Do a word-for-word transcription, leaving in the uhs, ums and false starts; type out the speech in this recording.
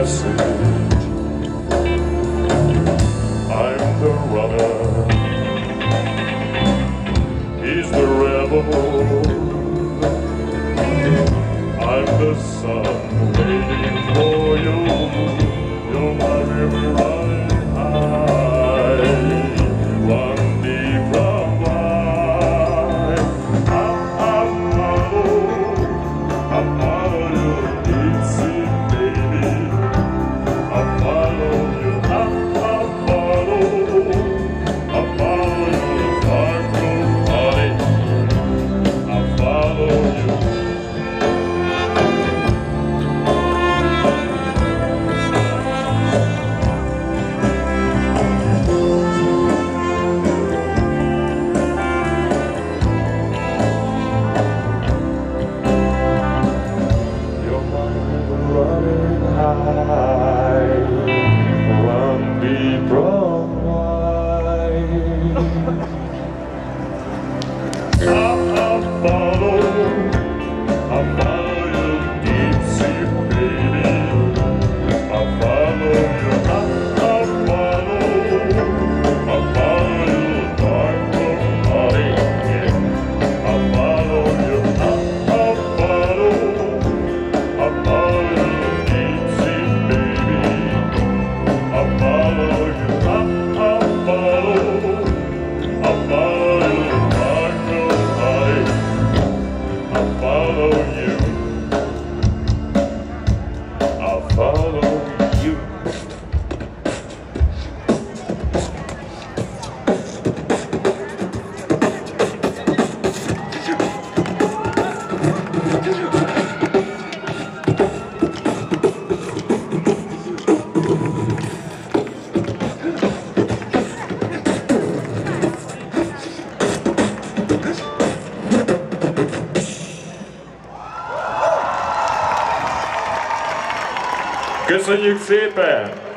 message. I'm the runner, he's the rebel. I'm the sun waiting for you. You're my river running high, one deep from wide. I, I follow, I follow you, deep sea baby. I follow you, I, I follow, I follow you, dark blue honey. I follow you. One deep from wide. I, I follow, I follow you, deep sea baby. I follow you, I, I follow, I follow you, dark blue honey. Yeah. I follow you, I, I follow, I follow you. Köszönjük szépen!